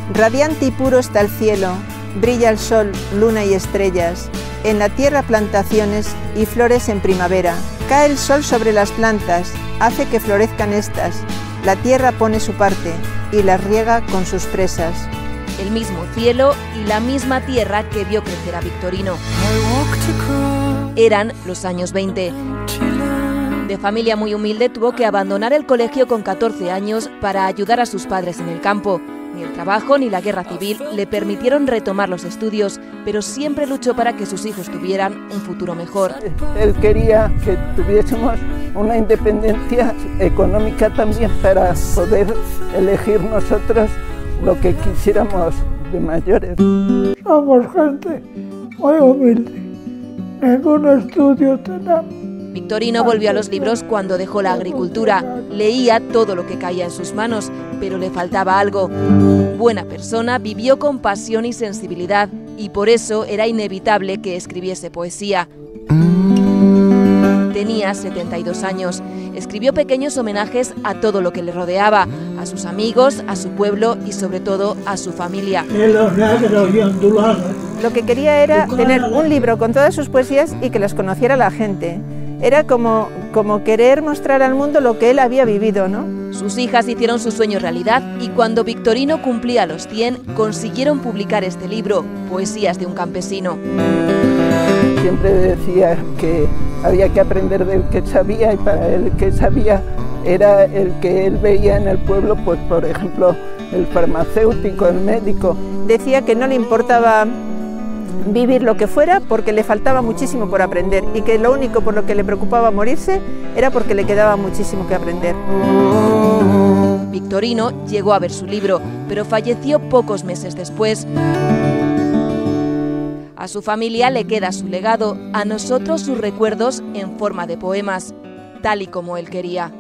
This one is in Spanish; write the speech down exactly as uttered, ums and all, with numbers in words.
Radiante y puro está el cielo, brilla el sol, luna y estrellas. En la tierra plantaciones y flores en primavera. Cae el sol sobre las plantas, hace que florezcan estas. La tierra pone su parte y las riega con sus presas. El mismo cielo y la misma tierra que vio crecer a Victorino. Eran los años veinte. De familia muy humilde, tuvo que abandonar el colegio con catorce años para ayudar a sus padres en el campo. Ni el trabajo ni la guerra civil le permitieron retomar los estudios, pero siempre luchó para que sus hijos tuvieran un futuro mejor. Él quería que tuviésemos una independencia económica también para poder elegir nosotros lo que quisiéramos de mayores. Somos gente muy humilde, ningún estudio tenemos. Victorino volvió a los libros cuando dejó la agricultura. Leía todo lo que caía en sus manos, pero le faltaba algo. Buena persona, vivió con pasión y sensibilidad, y por eso era inevitable que escribiese poesía. Tenía setenta y dos años. Escribió pequeños homenajes a todo lo que le rodeaba, a sus amigos, a su pueblo y sobre todo a su familia. Lo que quería era tener un libro con todas sus poesías y que las conociera la gente. Era como, como querer mostrar al mundo lo que él había vivido, ¿no? Sus hijas hicieron su sueño realidad y cuando Victorino cumplía los cien, consiguieron publicar este libro, Poesías de un campesino. Siempre decía que había que aprender del que sabía y para él que sabía era el que él veía en el pueblo, pues por ejemplo, el farmacéutico, el médico. Decía que no le importaba vivir lo que fuera porque le faltaba muchísimo por aprender y que lo único por lo que le preocupaba morirse era porque le quedaba muchísimo que aprender. Victorino llegó a ver su libro, pero falleció pocos meses después. A su familia le queda su legado, a nosotros sus recuerdos en forma de poemas, tal y como él quería.